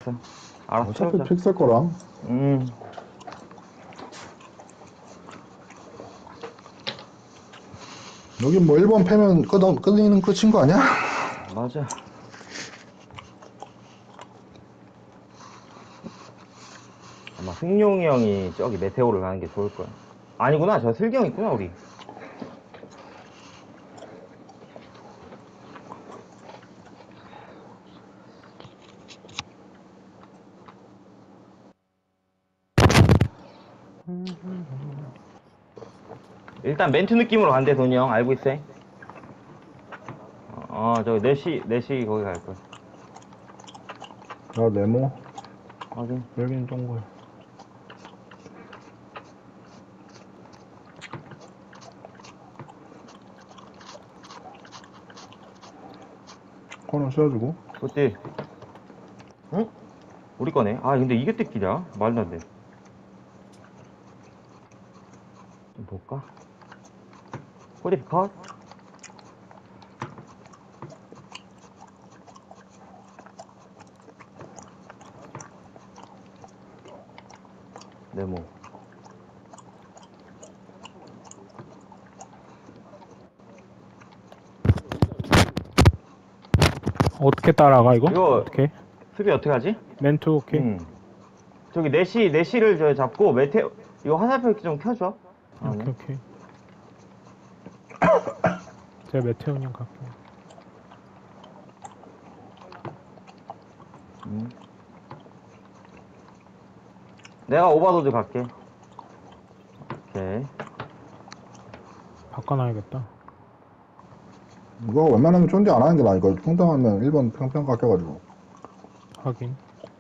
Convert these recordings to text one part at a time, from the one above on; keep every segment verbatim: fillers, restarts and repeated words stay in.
알았어. 알았어. 어차피 채우자. 픽셀 거라. 음. 여기 뭐 일 번 패면 끝, 끝이는 끝인 거 아니야? 맞아. 아마 승용이 형이 저기 메테오를 가는 게 좋을 거야. 아니구나. 저 슬기 형 있구나, 우리. 일단 멘트 느낌으로 간대, 돈이 형. 알고 있어? 어, 저기 네 시, 네 시 거기 갈 거야. 나 네모. 확인. 여긴 동굴. 코너 씌워주고. 그때, 응? 우리 거네. 아, 근데 이게 뜯기냐? 말도 안 돼. 좀 볼까? 코디 컷? 네모. 어떻게 따라가 이거? 이거, 어떻게? 수비 어떻게 하지? 멘트 오케이. 음. 저기 네 시, 네 시를 저 잡고 메테오, 이거 화살표 좀 켜줘. 아, 오케이 네. 오케이. 제가 메테오 형 갈게요. 음. 내가 오버도즈 갈게. 오케이. 바꿔놔야겠다. 이거 웬만하면 쫀디 안 하는 게 나아. 이거 평평하면 일 번 평평 깎여가지고. 확인.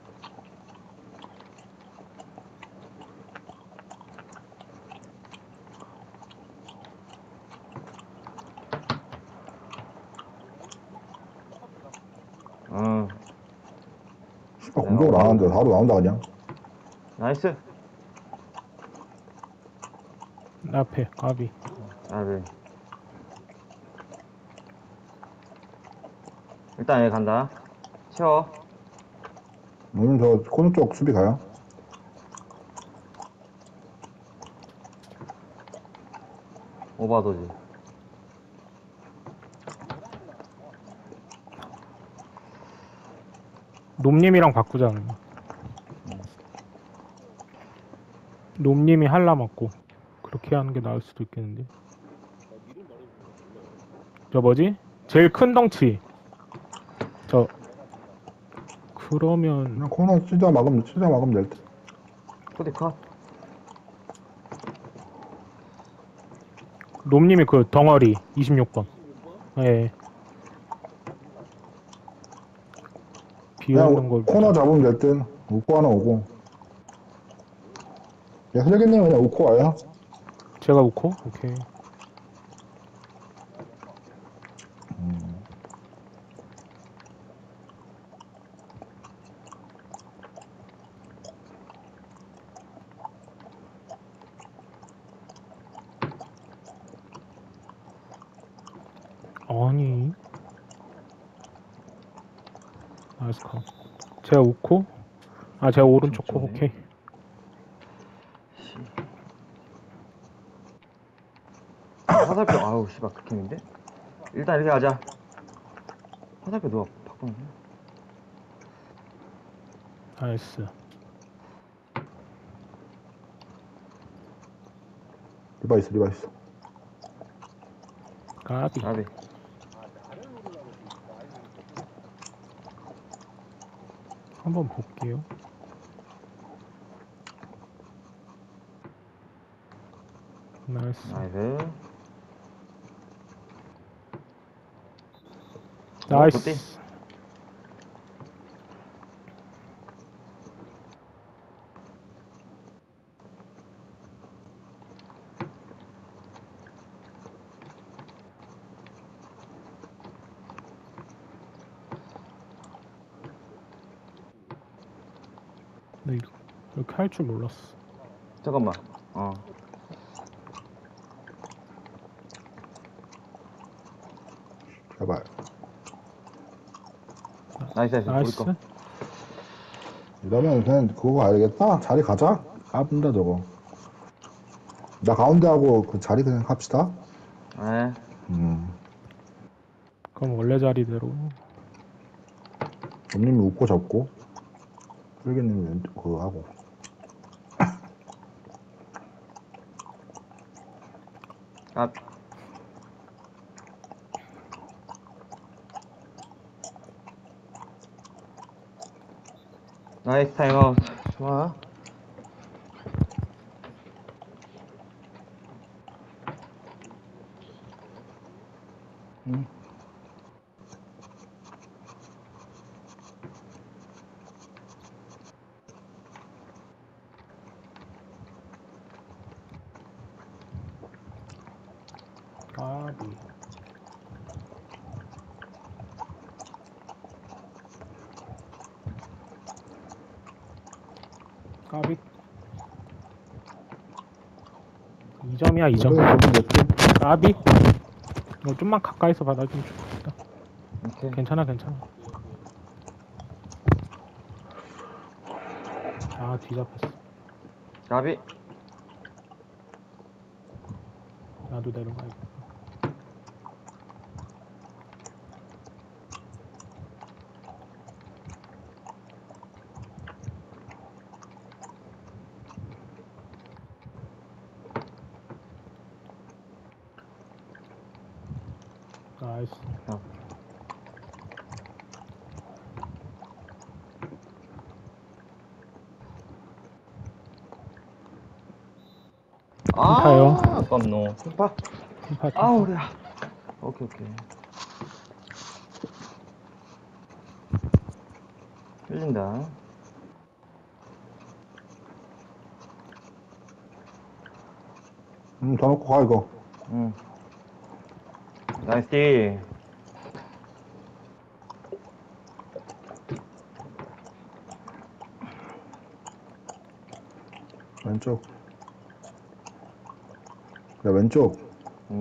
어. 씨발, 공격을 안 하는데 바로 나온다, 그냥. 나이스. 앞에 가비. 아, 네. 일단 여기 간다. 채워. 오늘 저 코너 쪽 수비 가요. 오버도즈. 놈님이랑 바꾸자 그러면. 놈님이 할라 맞고 그렇게 하는 게 나을 수도 있겠는데. 저 뭐지? 제일 큰 덩치. 저 그러면 그냥 코너 치자 막으면, 치자 막으면 될 듯. 코디 컷. 놈님이 그 덩어리 이십육 번. 예. 비어있는 그냥 걸 코너 보자. 잡으면 될 듯. 웃고 하나 오고. 야, 슬기님 그냥 웃고 와요. 제가 웃고? 오케이. 음. 아니. 나이스 컷. 제가 웃고? 아, 제가 오른쪽 코. 좋네. 오케이. 화살표, 아우, 씨발, 극혐인데? 일단 이렇게 하자. 화살표 누가 바꾸는데? 나이스. 리바이스, 리바이스. 까비. 나비. 한번 볼게요. 나이스. 나이스. 나이스. 굿디. 나 이거 이렇게 할 줄 몰랐어. 잠깐만. 어. 제발. 나이스, 나이스. 우리 나이스. 거. 이러면 그냥 그거 가야겠다. 자리 가자. 까분다 저거. 나 가운데 하고 그 자리 그냥 합시다. 네. 음. 그럼 원래 자리대로. 점님이 웃고 잡고. 슬기님이 왼쪽 그거 하고. 아, 나이스 타임아웃. 좋아. 응. 까비. 까비. 이 점이야, 이 점. 까비. 너 좀만 가까이서 받아주면 좋겠다. 오케이. 괜찮아, 괜찮아. 아, 뒤잡혔어. 가비. 나도 내려가야겠다. 나이스. 어. 핀타요. 아, 아깝노. 핀파. 핀파, 핀파. 아, 우리야. 오케이, 오케이. 흘린다. 음, 더 넣고 가 이거. 응. 나이스 디. 왼쪽. 야 왼쪽. 응.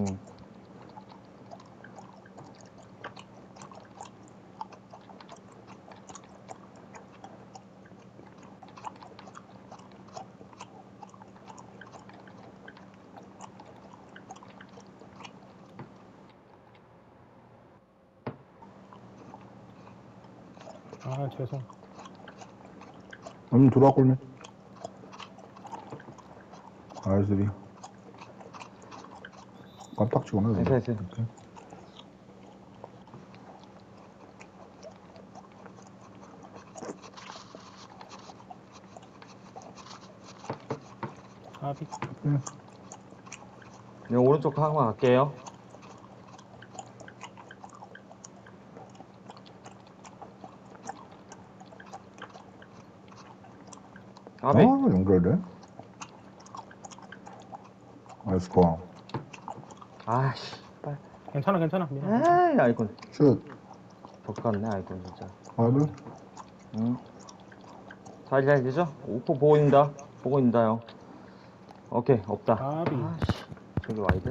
아, 죄송. 음, 돌아 골면. 아이스리. 깜딱지구나. 나이스, 나이스. 이렇게. 까비. 응. 네, 오른쪽 한번 갈게요. 아, 가비. 연결돼? 아이스 거. 아씨. 빨. 괜찮아, 괜찮아. 민아. 에이, 아이콘. 슛. 족같네, 아이콘, 진짜. 하나. 응. 잘, 잘 되죠? 오프 보고 있다. 보고 있다, 형. 오케이, 없다. 까비. 아씨. 저기 와이드.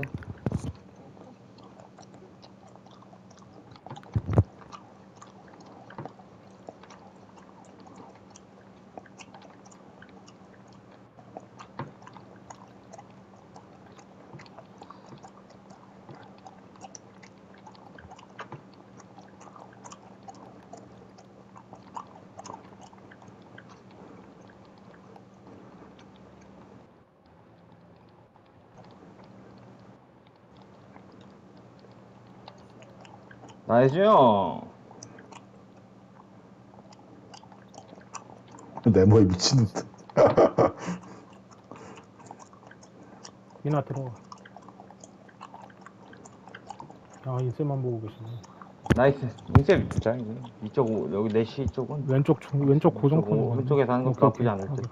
나이스, 형. 네모에 미치는 듯. 민아 들어가. 아, 인쇄만 보고 계시네. 나이스. 인셉 진짜. 이쪽, 오- 여기 내시 쪽은. 왼쪽, 중- 왼쪽 고정판 오- 오른쪽에서 하는 것도 나쁘지 않을 듯.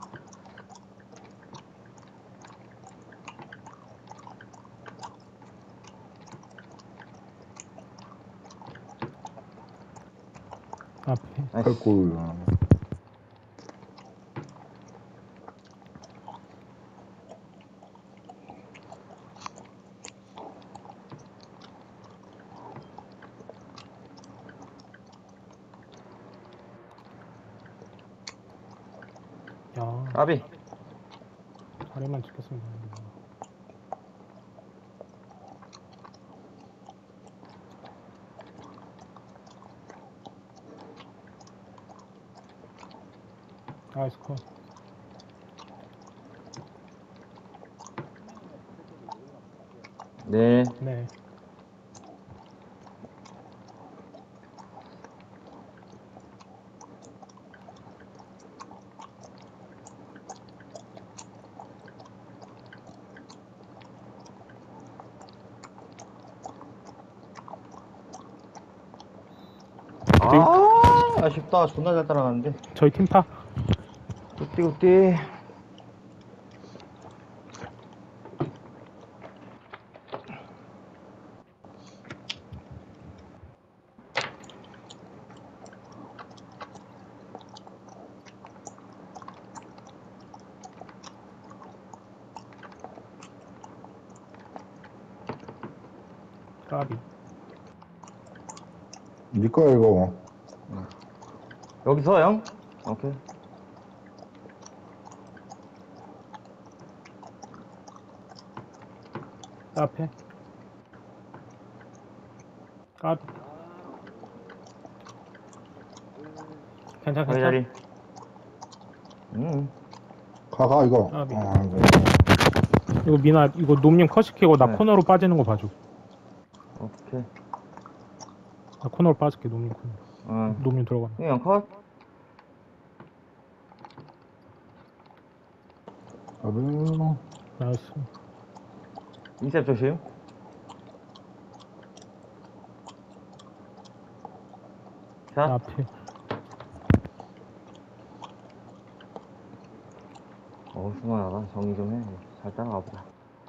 앞에. 나이스. 팔골. 야, 까비. 자리만 지켰으면 되는데. 나이스 컷. 네. 네. 아, 아쉽다. 존나 잘 따라가는데. 저희 팀파. 굿띠, 굿띠. 까비. 니 거야, 이거. 여기서, 형? 오케이. 앞에. 까비. 괜찮아, 자기 괜찮아. 자리. 음. 가, 가, 이거. 아, 미- 아, 이거. 이거 미나, 이거 놈님 컷 시키고 나 네. 코너로 빠지는 거 봐줘. 오케이. 나 코너로 빠질게, 놈님 코너. 어. 놈님 들어가. 형, 컷. 아유, 나이스. 인셉 조심. 자. 앞에. 어, 수만하다. 정리 좀 해. 잘 따라가 보자.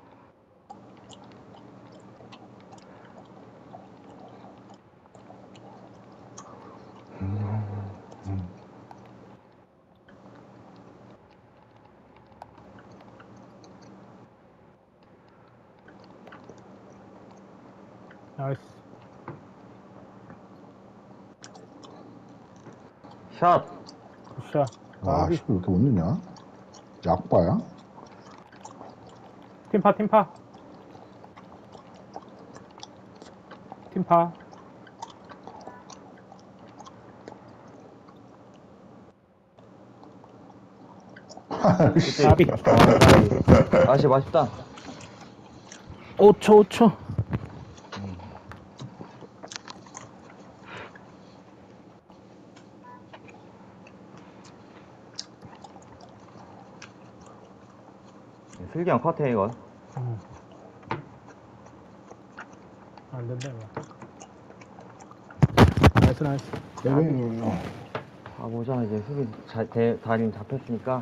나이스. 샷. 굿샷. 아, 까비. 씨, 왜 이렇게 못 넣냐? 약바야? 팀파, 팀파. 팀파. 까비. 아씨, 맛있다. 오 초, 오 초. 슬기형 컷해, 이건. 음. 안 된다, 이거. 나이스, 나이스. 깨비. 가보자. 이제 수비 자, 대, 다림 잡혔으니까.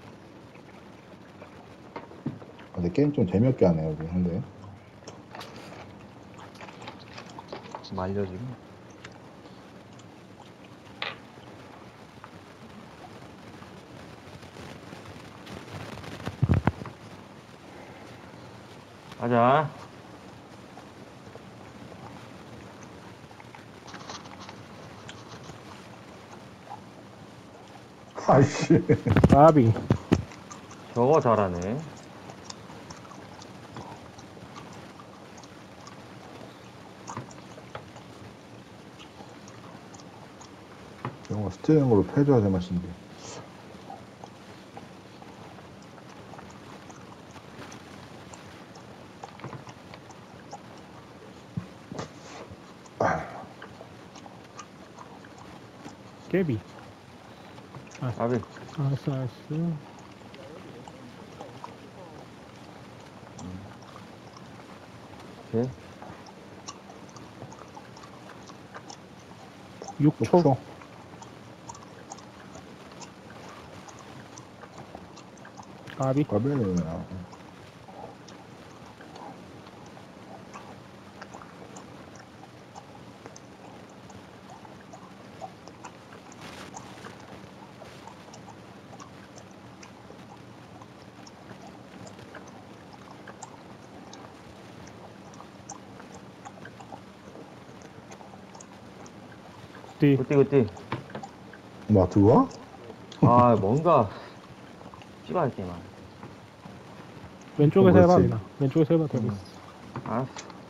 근데 게임 좀 재미없게 하네, 여기. 근데. 말려, 지금. 가자. 아이씨. 까비. 저거 잘하네. 영화 스티어링으로 패줘야 될 맛인데. 깨비. 아비. 나이스, 나이스. 오케이. 육 초. 육 초. 까비. 까비는, 뒤. 굿띠, 굿띠. 뭐, 들어와? 아, 뭔가. 찍어야 할 때만. 왼쪽에서 해봐 그렇지. 그냥. 왼쪽에서 해봐 되고 음. 있어. 알았어.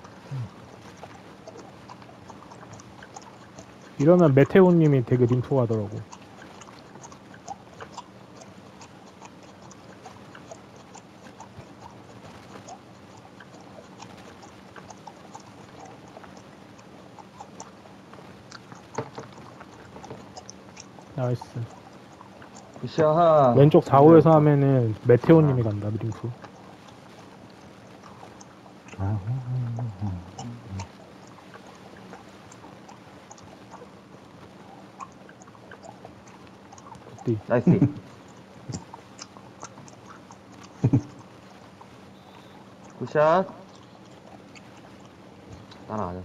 이러면 메테오님이 되게 림프 가더라고. 나이스. 굿샷. 왼쪽 사 호에서 아, 하면은 메테오님이 간다 림프. 아, 굿디. 나이스. 굿샷. 따라가자.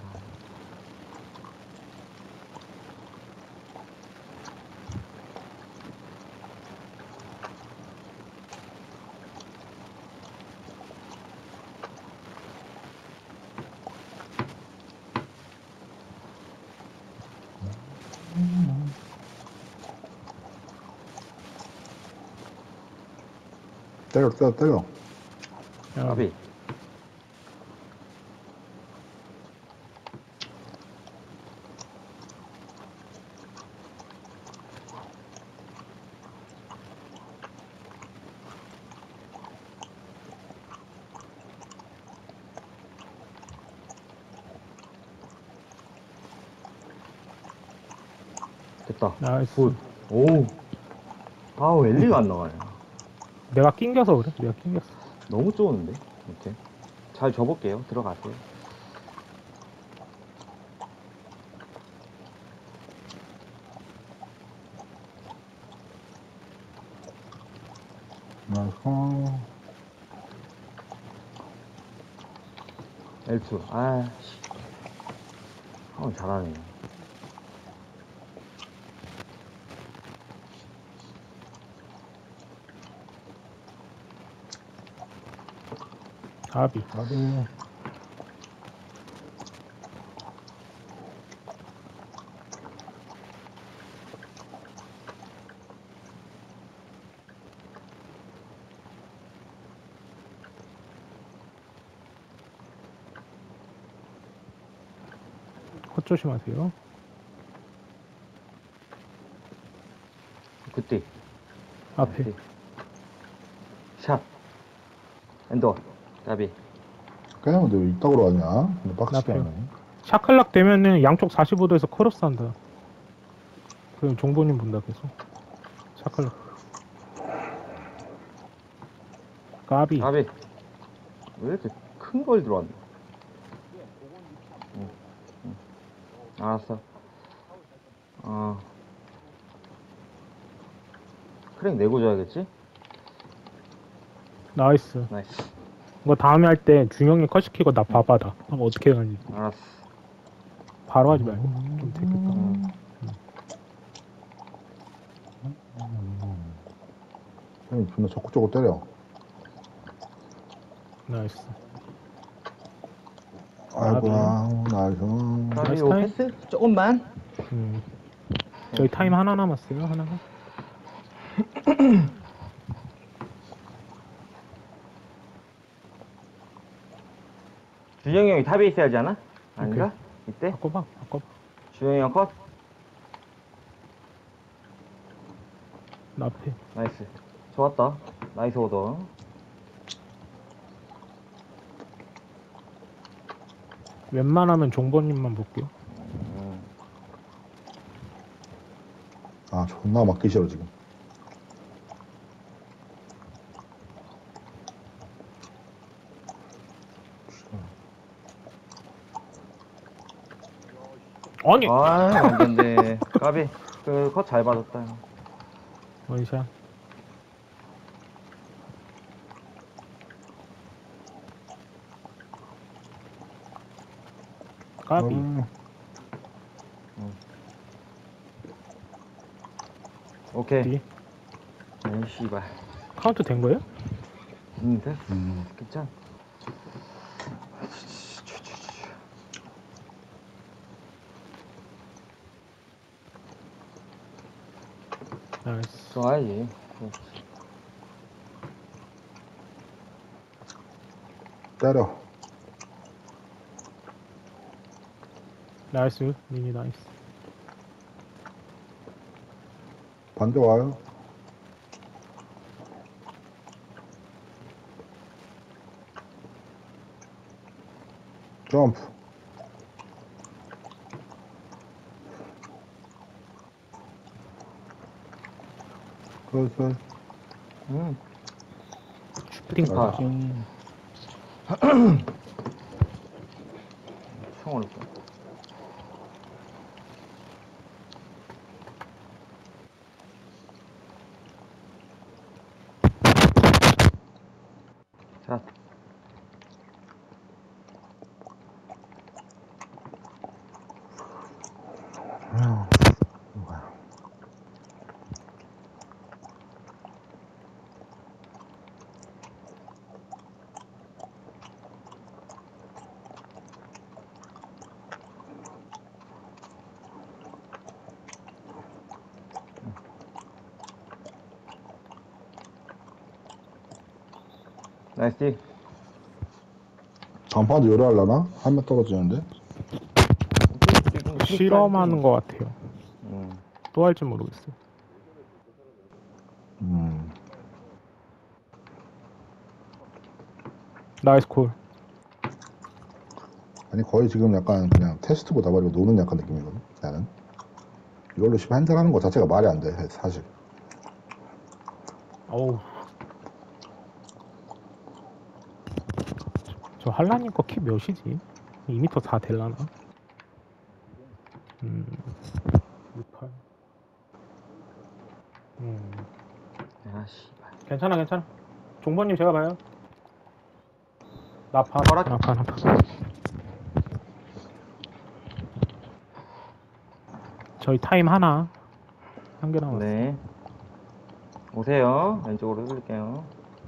때려, 때려, 때려. 야, 까비. 됐다. 나이스. 굿. 오. 아우, 엘리가 안 나가네. 내가 낑겨서 그래. 내가 낑겼어. 너무 좋은데? 이렇게. 잘 줘볼게요. 들어가세요. 나이스. 엘 투. 아, 씨. 아, 잘하네. 아비. 아비. 컷 조심하세요. 굿디. 앞에. 나이스. 샷. 엔더. 까비. 그냥 근데 왜 이따구로 하냐? 근데 빡치게 나패요. 하네. 샤클락 되면은 양쪽 사십오 도에서 크로스 한다. 그럼 종보님 본다 계속. 샤클락. 까비. 까비. 왜 이렇게 큰 걸 들어왔네? 응. 응. 알았어. 어. 크랙 내고 줘야겠지? 나이스. 나이스. 이거 다음에 할 때 준영이 컷 시키고 나 봐봐다. 한번 어떻게 가는지. 알았어. 바로 하지 말고. 좀 되겠다. 응. 형님 존나 적극적으로 때려. 나이스. 아이고야, 나이스. 까비, 나이스 요 타임. 패스? 조금만? 음. 저희 타임 하나 남았어요. 하나가. 준영이 형이 탑에 있어야지 않아? 아닌가? 이때? 바꿔봐. 바꿔봐. 준영이 형 컷? 나 앞에. 나이스. 좋았다. 나이스 오더. 웬만하면 종보님만 볼게요. 음. 아, 존나 맞기 싫어, 지금. 아니! 아, 완전데. 까비. 그, 컷 잘 받았다. 원샷. 까비. 음, 오케이. 뒤. 에이, 씨발. 카운트 된 거예요? 음, 됐어. 음. 괜찮아. 나이스. 좋아야지. 때려. 나이스. 미니 나이스. 반대 와요. 점프. 그, 그, 음. 슈팅 슈팅파. 파지. 총을 쏘. 자, 나이스. 전파도 요리하려나? 한 명 떨어지는데? 실험하는 것 같아요. 음. 또 할지 모르겠어요. 음. 나이스 콜. 아니, 거의 지금 약간 그냥 테스트고 나발이고 노는 약간 느낌이거든, 나는. 이걸로 십 한잔 하는 거 자체가 말이 안 돼, 사실. 어우. 저 한라님 거 키 몇이지? 이 미터 사 될라나? 음. 육십팔. 음. 야, 씨발. 괜찮아, 괜찮아. 종범님 제가 봐요. 나파, 허락. 나파, 나파. 저희 타임 하나. 한 개 남았어. 네. 오세요. 왼쪽으로 흘릴게요.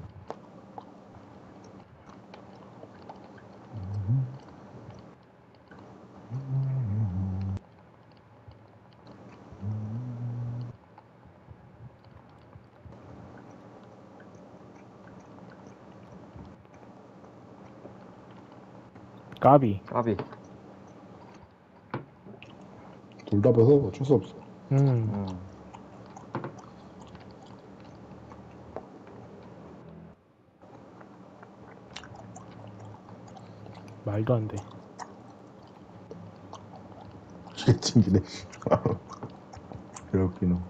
까비. 까비. 둘 다 봐서 어쩔 수 없어. 음. 음. 말도 안 돼. 찡기네, 씨. 개웃기노.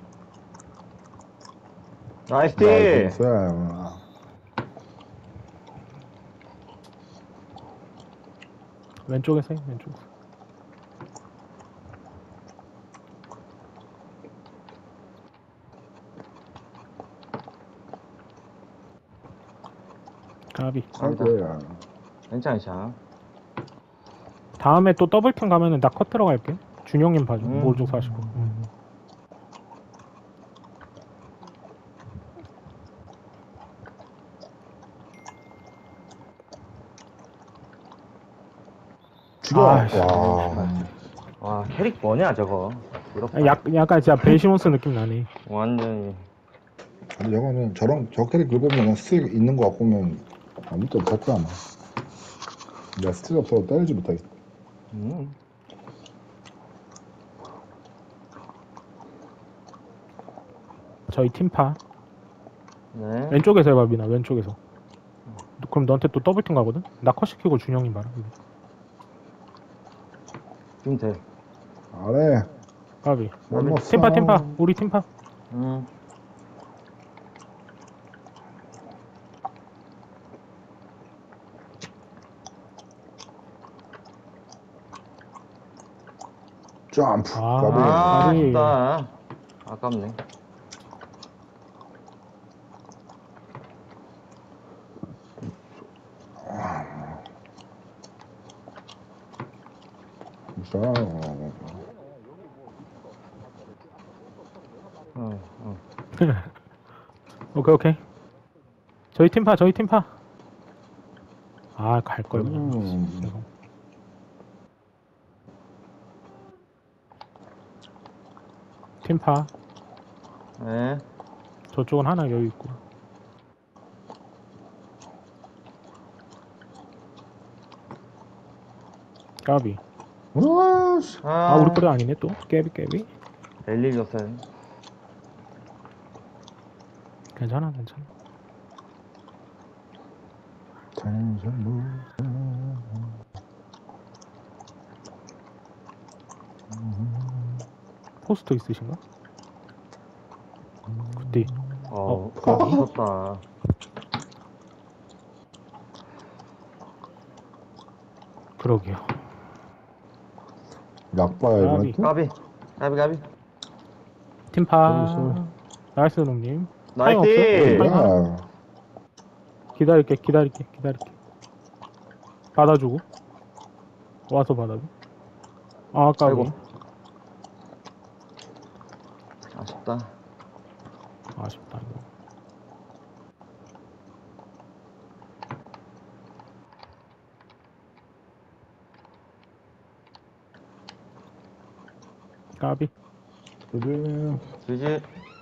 나이스. 나이스. 아, 왼쪽에서 해, 왼쪽에서. 까비. 아니다. 사이드야. 괜찮으셔. 다음에 또 더블팀 가면은 나 컷 들어갈게. 준영님 봐줘. 음. 오른쪽 사시고. 음. 죽여! 아, 씨. 와. 와, 캐릭 뭐냐, 저거. 부럽다. 아, 약, 약간 진짜 벨시몬스 느낌 나네. 완전히. 아니, 저거는 저런, 저 캐릭터 보면 스틸 있는 거 같고 보면 아무것도 없었지 않아. 내가 스틸 없어서 때리지 못하겠어. 음. 저희 팀파. 네. 왼쪽에서 해봐, 미나. 왼쪽에서. 그럼 너한테 또 더블팀 가거든? 나 컷 시키고 준영님 봐라. 지금 돼. 아래. 까비. 원모 팀파, 팀파. 우리 팀파. 음. 점프. 아. 까비. 아, 까비. 아쉽다. 아깝네. 자, 어, 어. 오케이, 오케이. 저희 팀파, 저희 팀파. 아, 갈걸, 그냥. 음. 죄송. 팀파. 네. 저쪽은 하나 여유 있고. 까비. 우와, 씨. 아, 아, 우리 거리 아니네 또. 깨비 깨비. 엘리였어요. 괜찮아 괜찮아. 텐션 무슨. 포스터 있으신가? 굿디. 어, 어, 까비. 미쳤다. 그러게요. 약봐야 까비. 이거. 까비. 까비, 까비. 팀파. 쏘리, 나이스 놈님. 타임 없어? 나이스! 타임 하나? 야, 기다릴게 기다릴게 기다릴게. 받아주고. 와서 받아줘. 아 까비. 아이고. 아쉽다. 아쉽다 이거. 까비. 그래. 지지.